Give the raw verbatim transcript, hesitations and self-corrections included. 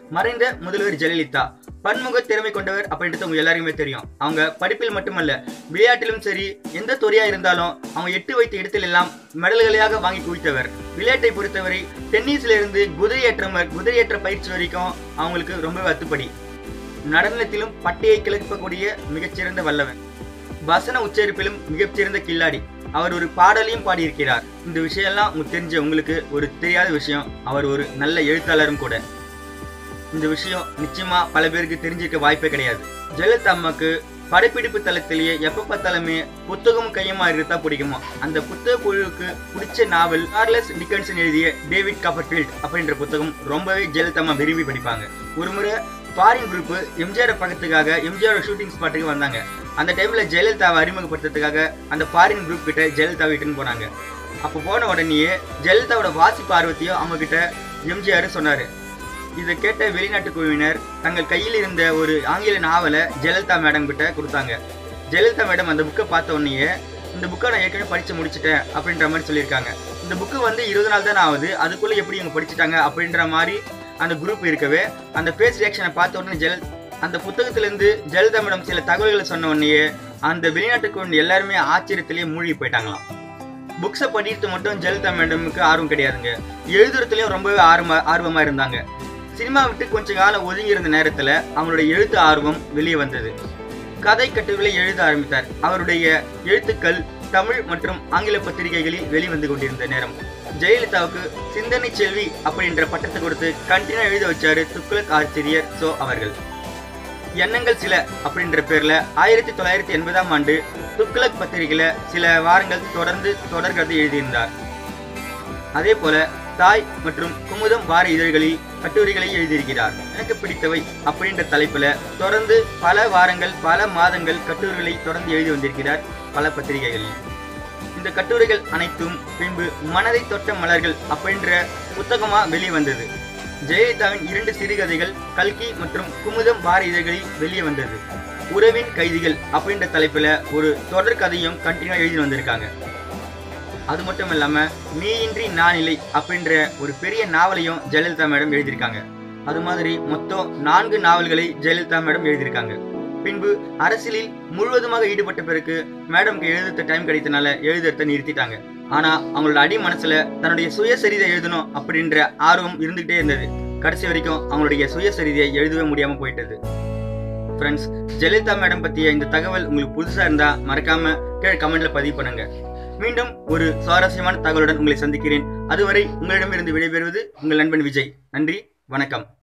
மறைந்த முதல்வர் ஜெயலலிதா பன்முக திறமை கொண்டவர் அப்படின்றது உங்க எல்லாருக்குமே தெரியும். அவங்க படிப்பில் மட்டுமல்ல, விளையாட்டிலும் சரி, எந்த துறையா இருந்தாலும் அவங்க எட்டு வைத்த இடத்தில் எல்லாம் மெடல்களையாக வாங்கி குவித்தவர். விளையாட்டை பொறுத்தவரை டென்னிஸ்ல இருந்து குதிரையேற்றம் குதிரையேற்ற பயிற்சி வரைக்கும் அவங்களுக்கு ரொம்ப அத்துப்படி. நடனத்திலும் பட்டையை கிளப்பக்கூடிய மிகச்சிறந்த வல்லவன். வசன உச்சரிப்பிலும் மிகச்சிறந்த கில்லாடி. அவர் ஒரு பாடலையும் பாடியிருக்கிறார். இந்த விஷயம்லாம் உங்களுக்கு தெரிஞ்ச உங்களுக்கு ஒரு தெரியாத விஷயம், அவர் ஒரு நல்ல எழுத்தாளரும் கூட. இந்த விஷயம் நிச்சயமா பல பேருக்கு தெரிஞ்சிருக்க வாய்ப்பே கிடையாது. ஜெயலலிதா அம்மாக்கு படப்பிடிப்பு தளத்திலேயே எப்ப பார்த்தாலுமே புத்தகம் கையமா இருந்தா பிடிக்குமா. அந்த புத்தக குழுவுக்கு பிடிச்ச நாவல் சார்லஸ் டிக்கன்சன் எழுதிய டேவிட் காப்பர்ஃபீல்ட் அப்படின்ற புத்தகம் ரொம்பவே ஜெயலலிதா அம்மா விரும்பி படிப்பாங்க. ஒரு முறை ஃபாரின் குரூப் எம்ஜிஆர் பக்கத்துக்காக எம்ஜிஆர் ஷூட்டிங் ஸ்பாட்டுக்கு வந்தாங்க. அந்த டைம்ல ஜெயலலிதாவை அறிமுகப்படுத்துறதுக்காக அந்த ஃபாரின் குரூப் கிட்ட ஜெயலலிதா வீட்டுன்னு போனாங்க. அப்போ போன உடனேயே ஜெயலலிதாவோட வாசிப்பு ஆர்வத்தையும் அவங்க கிட்ட எம்ஜிஆர் சொன்னாரு. இதை கேட்ட வெளிநாட்டு குழுவினர் தங்கள் கையில் இருந்த ஒரு ஆங்கில நாவலை ஜெயலலிதா மேடம் கிட்ட கொடுத்தாங்க. ஜெயலலிதா மேடம் அந்த புக்கை பார்த்த உடனேயே, இந்த புக்கை நான் ஏற்கனவே படிச்சு முடிச்சுட்டேன் அப்படின்ற மாதிரி சொல்லியிருக்காங்க. இந்த புக்கு வந்து இருபது நாள் தான் ஆகுது, அதுக்குள்ள எப்படி இவங்க படிச்சுட்டாங்க அப்படின்ற மாதிரி அந்த குரூப் இருக்கவே, அந்த ஃபேஸ் ரியாக்ஷனை பார்த்த உடனே ஜெயல அந்த புத்தகத்திலிருந்து ஜெயலலிதா மேடம் சில தகவல்களை சொன்ன உடனேயே அந்த வெளிநாட்டுக்கு எல்லாருமே ஆச்சரியத்திலேயே மூழ்கி போயிட்டாங்களாம். புக்ஸை படிக்கிறது மட்டும் ஜெயலலிதா மேடமுக்கு ஆர்வம் கிடையாதுங்க, எழுதுறதுலயும் ரொம்பவே ஆர்வமா ஆர்வமா இருந்தாங்க. சினிமா விட்டு கொஞ்ச காலம் ஒதுங்கி இருந்த நேரத்துல அவங்களுடைய எழுத்து ஆர்வம் வெளியே வந்தது. கதை கட்டுரைகளை எழுத ஆரம்பித்தார். அவருடைய எழுத்துக்கள் தமிழ் மற்றும் ஆங்கில பத்திரிகைகளில் வெளிவந்து கொண்டிருந்த நேரம் ஜெயலலிதாவுக்கு சிந்தனை செல்வி அப்படின்ற பட்டத்தை கொடுத்து கண்டினியூ எழுத வச்சாரு துக்ளக் ஆசிரியர் சோ அவர்கள். எண்ணங்கள் சில அப்படின்ற பேர்ல ஆயிரத்தி தொள்ளாயிரத்தி எண்பதாம் ஆண்டு துக்ளக் பத்திரிகையில சில வாரங்கள் தொடர்ந்து தொடர்கதை எழுதியிருந்தார். அதே போல தாய் மற்றும் குமுதம் வார இதழ்களில் கட்டுரைகளை எழுதியிருக்கிறார். எனக்கு பிடித்தவை அப்படின்ற தலைப்புல தொடர்ந்து பல வாரங்கள் பல மாதங்கள் கட்டுரைகளை தொடர்ந்து எழுதி வந்திருக்கிறார் பல பத்திரிகைகளில். இந்த கட்டுரைகள் அனைத்தும் பின்பு மனதை தொட்ட மலர்கள் அப்படின்ற புத்தகமா வெளிவந்தது. ஜெயலலிதாவின் இரண்டு சிறுகதைகள் கல்கி மற்றும் குமுதம் வார இதழ்களில் வெளியே வந்தது. உறவின் கைதிகள் அப்படின்ற தலைப்புல ஒரு தொடர் கதையும் கண்டினியூ எழுதி வந்திருக்காங்க. அது மட்டும் இல்லாம நீயின்றி நான் இல்லை அப்படின்ற ஒரு பெரிய நாவலையும் ஜெயலலிதா மேடம் எழுதியிருக்காங்க. அது மாதிரி மொத்தம் நான்கு நாவல்களை ஜெயலலிதா மேடம் எழுதியிருக்காங்க. பின்பு அரசியலில் முழுவதுமாக ஈடுபட்ட பிறகு மேடம்க்கு எழுதுற டைம் கிடைத்தனால எழுதுறத நிறுத்திட்டாங்க. ஆனா அவங்களோட அடி மனசுல தன்னுடைய சுயசரிதை எழுதணும் அப்படின்ற ஆர்வம் இருந்துகிட்டே இருந்தது. கடைசி வரைக்கும் அவங்களுடைய சுயசரிதையை எழுதவே முடியாம போயிட்டது. ஃப்ரெண்ட்ஸ், ஜெயலலிதா மேடம் பத்திய இந்த தகவல் உங்களுக்கு புதுசா இருந்தா மறக்காம கீழே கமெண்ட்ல பதிவு பண்ணுங்க. மீண்டும் ஒரு சுவாரஸ்யமான தகவலுடன் உங்களை சந்திக்கிறேன். அதுவரை உங்களிடமிருந்து விடைபெறுவது உங்கள் நண்பன் விஜய். நன்றி, வணக்கம்.